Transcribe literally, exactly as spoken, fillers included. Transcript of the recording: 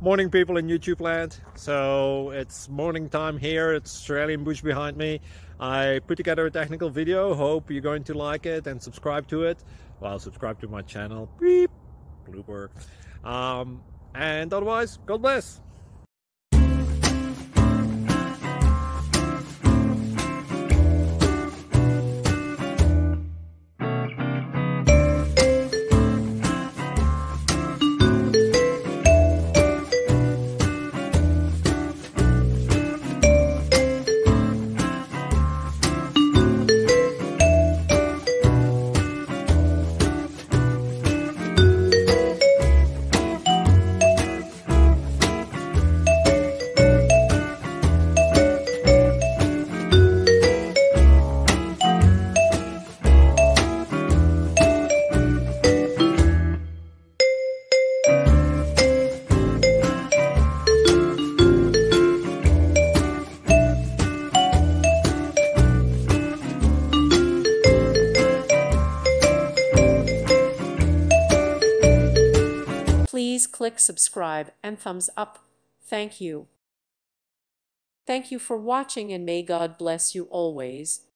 Morning, people in YouTube land. So it's morning time here. It's Australian bush behind me. I put together a technical video. Hope you're going to like it and subscribe to it. Well, subscribe to my channel. Beep, blooper. Um, and otherwise, God bless. Please click subscribe and thumbs up. Thank you. Thank you for watching, and may God bless you always.